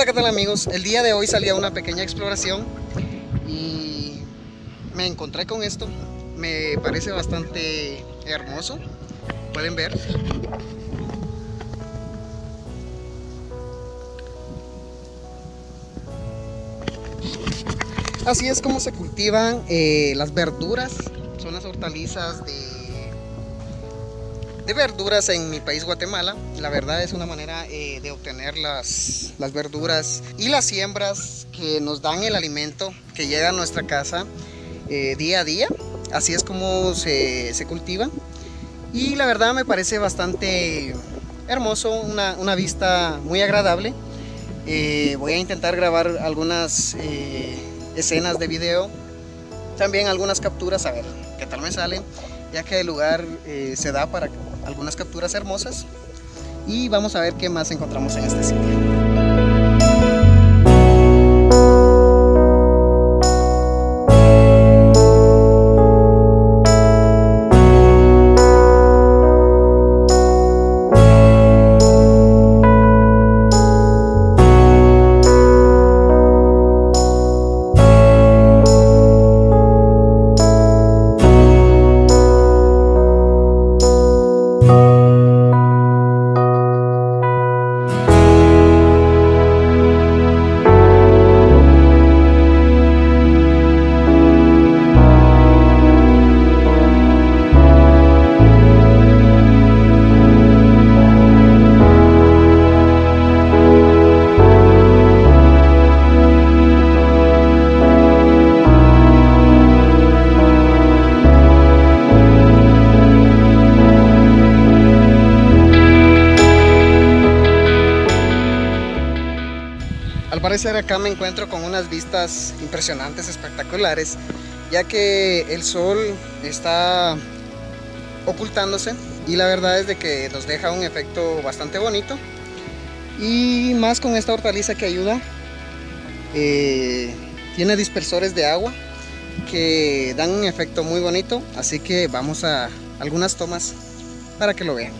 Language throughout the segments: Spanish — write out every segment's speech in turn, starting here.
Hola, ¿qué tal amigos? El día de hoy salí a una pequeña exploración y me encontré con esto. Me parece bastante hermoso, pueden ver. Así es como se cultivan las verduras, son las hortalizas de verduras en mi país, Guatemala. La verdad es una manera de obtener las verduras y las siembras que nos dan el alimento que llega a nuestra casa día a día. Así es como se cultivan y la verdad me parece bastante hermoso, una vista muy agradable. Voy a intentar grabar algunas escenas de video, también algunas capturas, a ver qué tal me salen, ya que el lugar se da para algunas capturas hermosas. Y vamos a ver qué más encontramos en este sitio. Al parecer acá me encuentro con unas vistas impresionantes, espectaculares, ya que el sol está ocultándose y la verdad es de que nos deja un efecto bastante bonito, y más con esta hortaliza que ayuda. Tiene dispersores de agua que dan un efecto muy bonito, así que vamos a algunas tomas para que lo vean.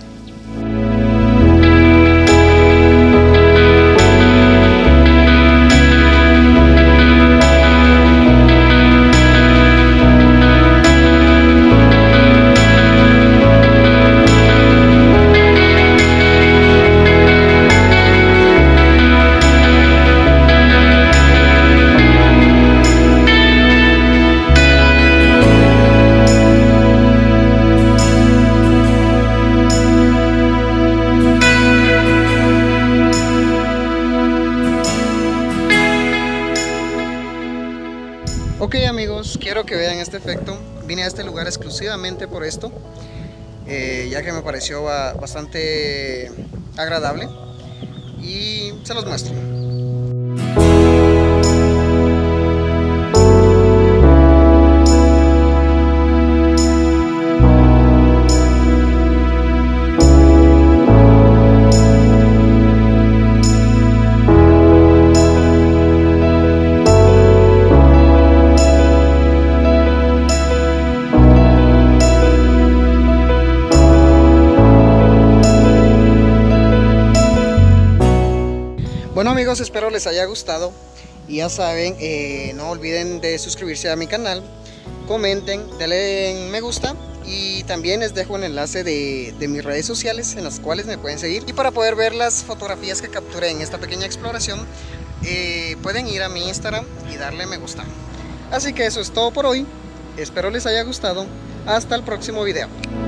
Ok amigos, quiero que vean este efecto. Vine a este lugar exclusivamente por esto, ya que me pareció bastante agradable y se los muestro. Bueno amigos, espero les haya gustado y ya saben, no olviden de suscribirse a mi canal, comenten, denle me gusta y también les dejo un enlace de mis redes sociales en las cuales me pueden seguir. Y para poder ver las fotografías que capturé en esta pequeña exploración, pueden ir a mi Instagram y darle me gusta. Así que eso es todo por hoy, espero les haya gustado, hasta el próximo video.